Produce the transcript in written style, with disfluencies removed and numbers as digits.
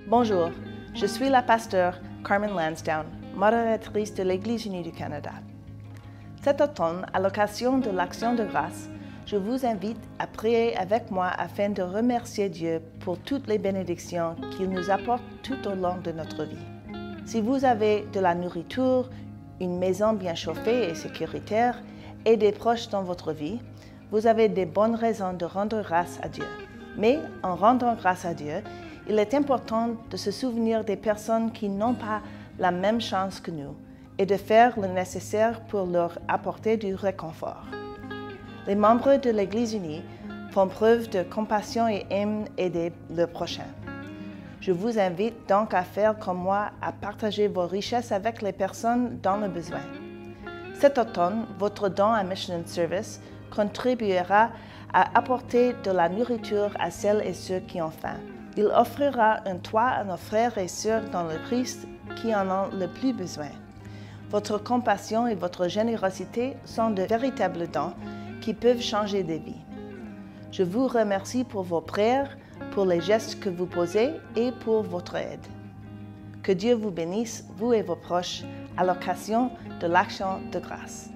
Bonjour, je suis la pasteure Carmen Lansdowne, modératrice de l'Église unie du Canada. Cet automne, à l'occasion de l'Action de grâce, je vous invite à prier avec moi afin de remercier Dieu pour toutes les bénédictions qu'il nous apporte tout au long de notre vie. Si vous avez de la nourriture, une maison bien chauffée et sécuritaire et des proches dans votre vie, vous avez de bonnes raisons de rendre grâce à Dieu. Mais en rendant grâce à Dieu, il est important de se souvenir des personnes qui n'ont pas la même chance que nous et de faire le nécessaire pour leur apporter du réconfort. Les membres de l'Église unie font preuve de compassion et aiment aider le prochain. Je vous invite donc à faire comme moi, à partager vos richesses avec les personnes dans le besoin. Cet automne, votre don à Mission Service contribuera à apporter de la nourriture à celles et ceux qui ont faim. Il offrira un toit à nos frères et sœurs dans le Christ qui en ont le plus besoin. Votre compassion et votre générosité sont de véritables dons qui peuvent changer des vies. Je vous remercie pour vos prières, pour les gestes que vous posez et pour votre aide. Que Dieu vous bénisse, vous et vos proches, à l'occasion de l'Action de grâce.